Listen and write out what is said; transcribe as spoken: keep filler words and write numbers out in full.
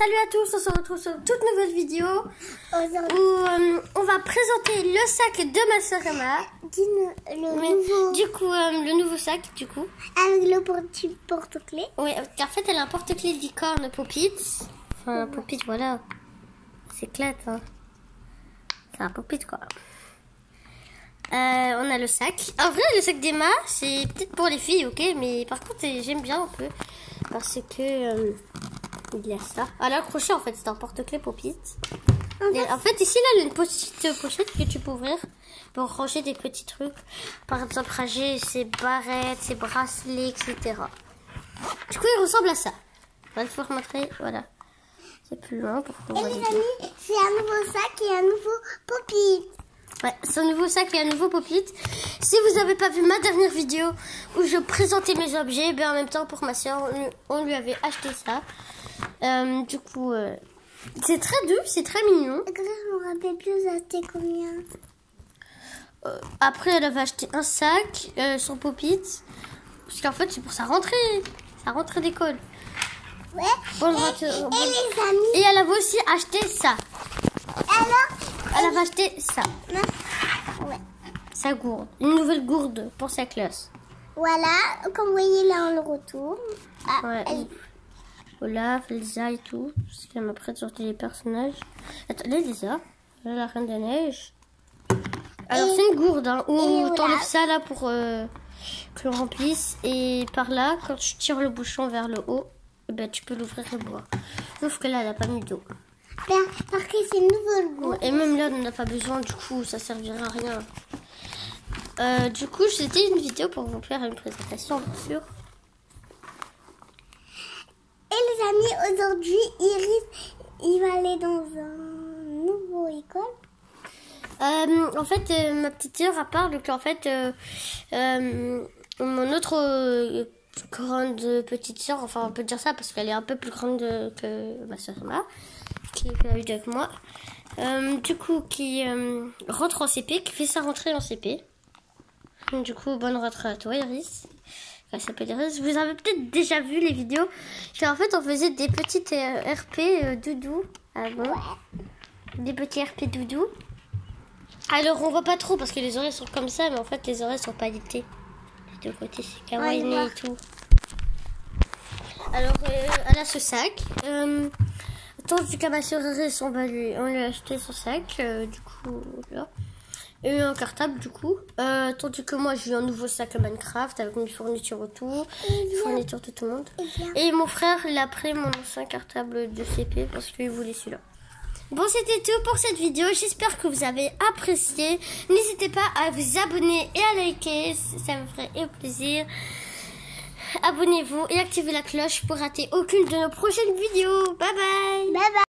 Salut à tous, on se retrouve sur une toute nouvelle vidéo où euh, on va présenter le sac de ma sœur Emma. Le Mais, nouveau. Du coup, euh, le nouveau sac, du coup. Avec le porte- porte-clés. Oui, en fait, elle a un porte-clés licorne Pop-It. Enfin, Pop-It, voilà. C'est éclate, hein. C'est un Pop-It, quoi. Euh, on a le sac. En vrai, le sac d'Emma, c'est peut-être pour les filles, ok. Mais par contre, j'aime bien un peu. Parce que... Euh, il y a ça. Ah, là, le crochet, en fait, c'est un porte-clés Pop-It. En fait, ici, là, il y a une petite pochette que tu peux ouvrir pour ranger des petits trucs. Par exemple, ranger ses barrettes, ses bracelets, et cetera. Du coup, il ressemble à ça. On va le faire montrer. Voilà. C'est plus loin pour qu'on voit les deux. C'est un nouveau sac et un nouveau Pop-It. Ouais, c'est un nouveau sac et un nouveau Pop-It. Si vous n'avez pas vu ma dernière vidéo où je présentais mes objets, ben en même temps pour ma soeur, on, on lui avait acheté ça. Euh, du coup, euh, c'est très doux, c'est très mignon. Je me rappelle plus acheté combien. Euh, après, elle avait acheté un sac, euh, son Pop-It. Parce qu'en fait, c'est pour sa rentrée. Sa rentrée d'école. Ouais. Bonne et, rentrée, et, bonne... et les amis. Et elle avait aussi acheté ça. Alors Elle avait acheté ça. Ouais. Sa gourde. Une nouvelle gourde pour sa classe. Voilà, comme vous voyez là, on le retourne. Ah, Ouais. elle- Olaf, Elsa et tout. Parce qu'elle m'a prêt de sortir les personnages. Attendez, Elsa. Là, la Reine des Neiges. Alors, Et- c'est une gourde, hein, où et t'enlèves Olaf. ça là pour euh, que l'on remplisse. Et par là, quand tu tires le bouchon vers le haut, eh ben, tu peux l'ouvrir et boire. Sauf que là, elle n'a pas mis d'eau. Ben, parce que c'est une nouvelle gourde. Et même là, on n'en a pas besoin, du coup, ça servira à rien. Euh, du coup, c'était une vidéo pour vous faire une présentation, bien sûr. Et les amis, aujourd'hui, Iris, il va aller dans un nouveau école. Euh, en fait, euh, ma petite sœur a parlé qu'en fait, euh, euh, mon autre euh, grande petite sœur, enfin on peut dire ça parce qu'elle est un peu plus grande que ma sœur Emma, qui est plus avec moi, euh, du coup qui euh, rentre en C P, qui fait sa rentrée en C P. Du coup, bonne rentrée à toi Iris. Elle s'appelle Iris. Vous avez peut-être déjà vu les vidéos. En fait, on faisait des petites euh, R P euh, doudou avant. Des petits R P doudou. Alors, on voit pas trop parce que les oreilles sont comme ça, mais en fait, les oreilles sont pailletées. Les deux côtés, c'est kawaii Ouais, et tout. Alors, euh, elle a ce sac. Euh, tandis qu'à ma soeur Iris, on, va lui, on lui a acheté son sac. Euh, du coup, là. Et un cartable, du coup. Euh, tandis que moi, j'ai eu un nouveau sac à Minecraft avec mes fournitures autour. Les fournitures de tout le monde. Et mon frère, il a pris mon ancien cartable de C P parce qu'il voulait celui-là. Bon, c'était tout pour cette vidéo. J'espère que vous avez apprécié. N'hésitez pas à vous abonner et à liker. Ça me ferait plaisir. Abonnez-vous et activez la cloche pour rater aucune de nos prochaines vidéos. Bye bye. Bye bye.